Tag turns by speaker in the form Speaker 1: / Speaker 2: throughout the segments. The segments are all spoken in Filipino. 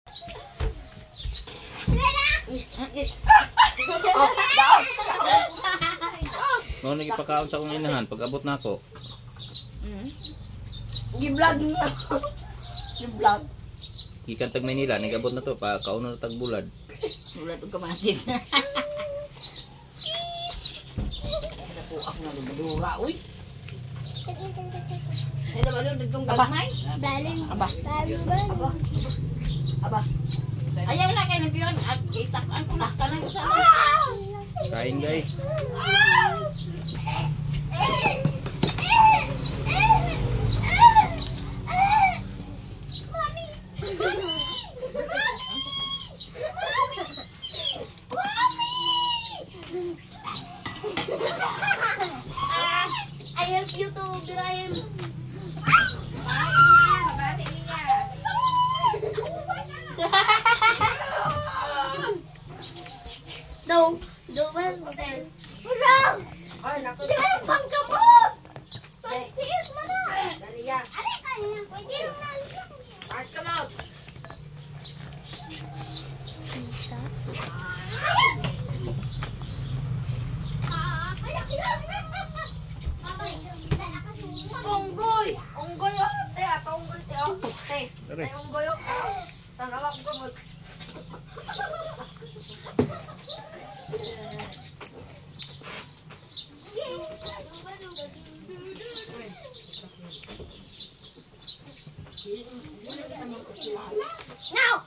Speaker 1: Mau nang ipakaon sa akong inahan pag abot na ako.
Speaker 2: Gi-vlog niya. Gi-vlog.
Speaker 1: Gikan tag Manila, nagabot na to pa kaon na tag bulad.
Speaker 2: Bulad og kamatis. Ako na lumudura, uy. Ito ba doon dagkong galmay?
Speaker 3: Daling.
Speaker 2: Aba. Aba. Aba. Ayaw na kayo nabiyon at itakan ko na kanang usa.
Speaker 1: Kain guys.
Speaker 3: I help you to Biraim. No, well then. Wrong!
Speaker 2: Ay, naku.
Speaker 3: Di ba yung bangka mo? Pagtiis mo na!
Speaker 2: Dali ya.
Speaker 3: Ano kanya? Pwede rin na.
Speaker 2: Pass come out. Unggoy! Unggoy oh! Te, ato unggoy te oh! Te,
Speaker 1: Tara.
Speaker 2: ay unggoy oh! Tangawak ko mo.
Speaker 3: No!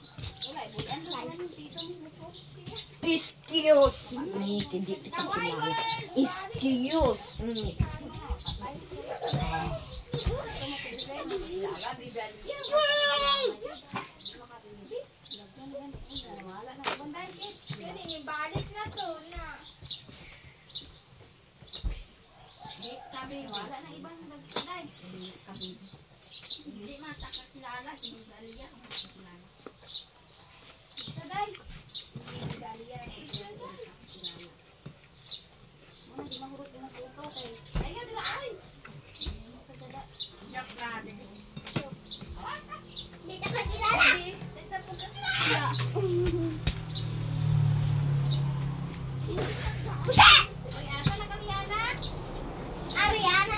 Speaker 2: Excuse me, hindi kita kilala. Excuse me.
Speaker 3: Balik na to na.
Speaker 2: Wala na ibang nagkaday. Hindi matakakilala si Dalia. Daday. Dalia. Muna di mahurot yung tuto kay. Ayan dira ay. Yak na din.
Speaker 3: Hindi na kakilala. Pusa!
Speaker 2: Oy, asa na Kaliana?
Speaker 3: Ariana!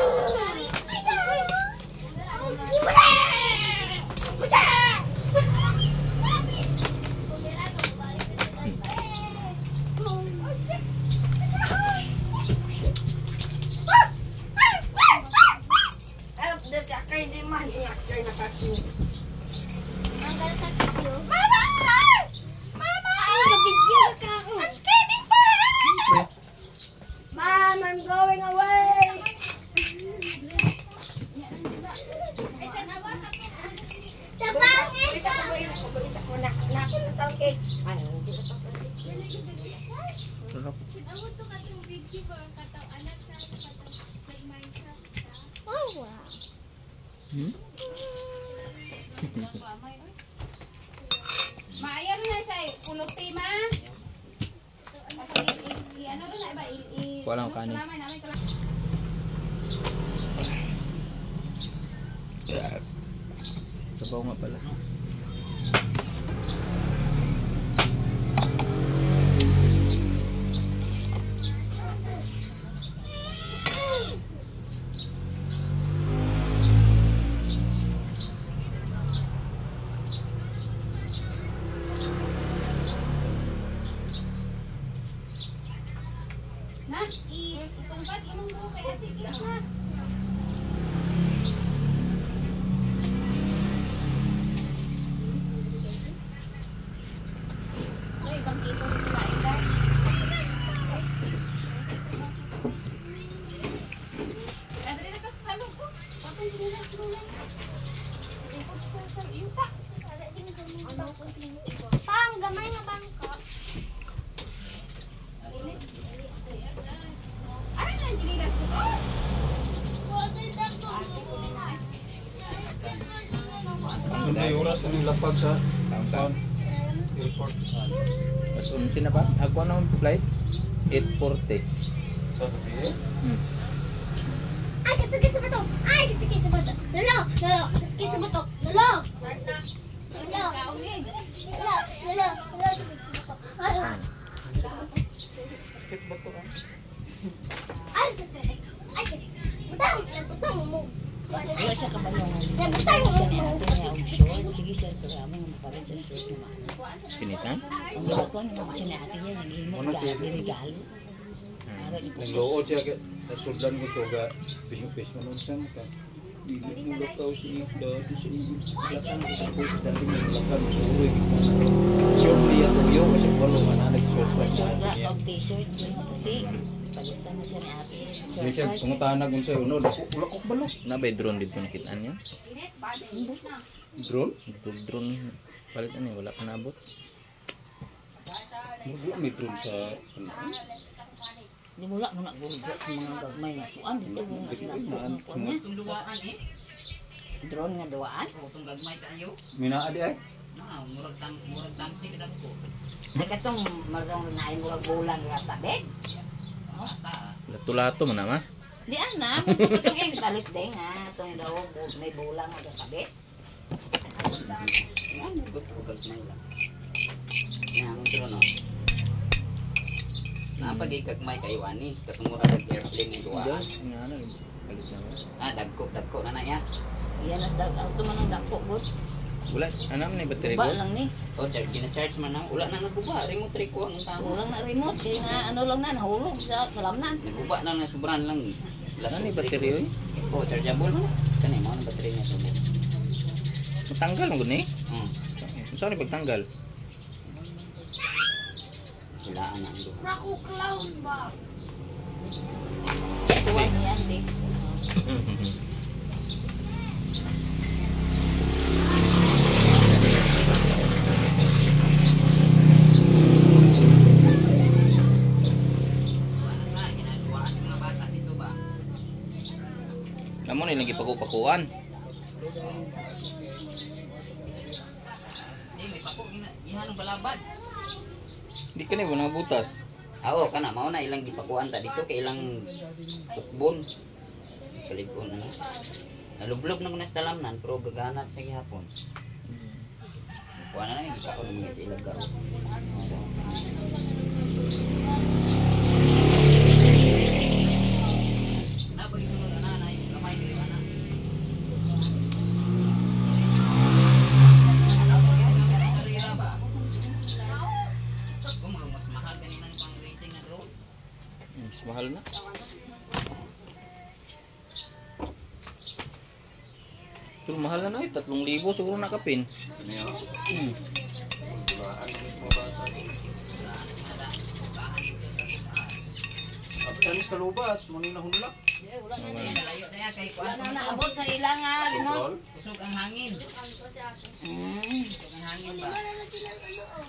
Speaker 2: Help the crazy man. Kay nakasiyo.
Speaker 3: I'm gonna touch you. Mama! Mama! Nabigyan na ka ako. I'm screaming for help!
Speaker 2: Mom, I'm going away.
Speaker 3: Sa pangit!
Speaker 2: Bisa ko na nakita kay. Ay, hindi na pa.
Speaker 1: Sarap.
Speaker 3: Oh, wow.
Speaker 4: Maayan na siya, puluti ma. Ano rin na iba?
Speaker 1: Walang kanin.
Speaker 4: Kalamay namin ka lang.
Speaker 1: Sabaw nga pala.
Speaker 4: Na, itungkad imong buhok kay Ate Kis na. Ay, bangkito rin sila ilan. Kadali na ka sa salong ko. Patay sila sila. Ikot sa yuta.
Speaker 3: Pang, gamay na bangka.
Speaker 4: Ano na ang sinilas ko?
Speaker 5: Ano na yung oras ng lapag sa
Speaker 1: Taon-taon.
Speaker 5: airport?
Speaker 1: Mas unsin na pa? Ako na ang flight? 8:40.
Speaker 5: Sa tabi?
Speaker 3: Ay, kasakit sa bato! Ay, kasakit sa bato! Lolo! Lolo! Kasakit sa bato! Lolo! Lolo! okay. Wala.
Speaker 1: Sakit ba to?
Speaker 3: Ay, butang mo.
Speaker 2: Wala siya kabalong.
Speaker 3: Butang mo.
Speaker 2: Siya ni ate niya og short. Sige siya programa nga makalit sa short naman.
Speaker 1: Pinitan?
Speaker 2: Ang ginawa naman siya ni ate niya naghimot regalo. Ara ni
Speaker 5: Nagluod siya kay sudlan ko to ga pis man unsa mo ka. Dili mo lakaw si Ida sa lakan ko dali mo lakan suwi. Short niya tuyo kasi wala man nag-surprise sa
Speaker 2: Wala
Speaker 5: niya.
Speaker 2: og t-shirt din nga puti. Palitan na siya ni ate.
Speaker 5: Di siya tungutanag unsa uno dako ulak ko balo.
Speaker 1: Na ba drone dito nakitaan niya?
Speaker 5: Drone?
Speaker 1: Drone palitan niya wala pa naabot.
Speaker 5: Wala may drone sa
Speaker 2: Di mula mo na gulga sa mga gagmay nga kuan dito mo nga sila kuan niya.
Speaker 4: Itong duwaan eh.
Speaker 2: Drone nga duwaan.
Speaker 4: O, itong gagmay kayo.
Speaker 5: mina adi ay.
Speaker 4: Murag tamsi ka ko.
Speaker 2: Nagkatong marang naay murag bulang nga tabet.
Speaker 1: Lato-lato man na ma.
Speaker 2: Di ana, itong ing palit din nga tong daw may bulang nga tabet.
Speaker 4: Yan, gagmay lang. Yan, ito no. Napagay kagmay kayo ani, katungura ng airplane ni duwaan.
Speaker 1: Nga ano, palit na.
Speaker 4: Dagko na ya.
Speaker 2: Iyan as dag auto man ang dako gud.
Speaker 1: Wala, ano man yung battery
Speaker 2: Ba
Speaker 1: ko?
Speaker 2: lang ni.
Speaker 4: O, gina-charge man na. Wala na nagbuba. Remote rin ko ang tama.
Speaker 2: Ulang na remote kay na ano lang na nahulog sa kalamnan.
Speaker 4: Nagbuba na na sobran lang.
Speaker 1: Ano yung battery oy?
Speaker 4: O, chargeable mo na. Kani mo ang battery niya subo.
Speaker 1: Matanggal mo guni?
Speaker 4: Hmm.
Speaker 1: Saan yung pagtanggal?
Speaker 4: Silaan na ando.
Speaker 3: Rako clown ba?
Speaker 2: Tuwan niyan di.
Speaker 4: Ano nga, ginagawa sa mga bata dito ba?
Speaker 1: Alam mo na yung paku-pakuan.
Speaker 4: May pako. Ihan ang balabad.
Speaker 1: Hindi ka na mga butas.
Speaker 4: Oo, kana. Mao na ilang gipakuan ta dito. Kay ilang tukbon. Kaligon ano. Nalublob na ko na sa talamnan. Pero gaganat sa gihapon. Kuha na na. Gikaon naman sa ilagaw. Napagisunod na nanay. Kamay kayo anak. Karira ba? Kung mas mahal kanina pang racing na road.
Speaker 1: Mas mahal na. Pero mahal na ay 3,000 siguro nakapin.
Speaker 5: Niya.
Speaker 1: Hmm.
Speaker 5: Dulaan ng mga bata. Abtan sa lubat, mo ni nahunlak.
Speaker 2: Wala na niya.
Speaker 4: Layo na yan kay
Speaker 2: Wala
Speaker 4: kuwan.
Speaker 2: na naabot sa ilang nga remote.
Speaker 5: Control.
Speaker 4: Kusog ang hangin.
Speaker 2: Mm.
Speaker 4: Kusog ang hangin ba?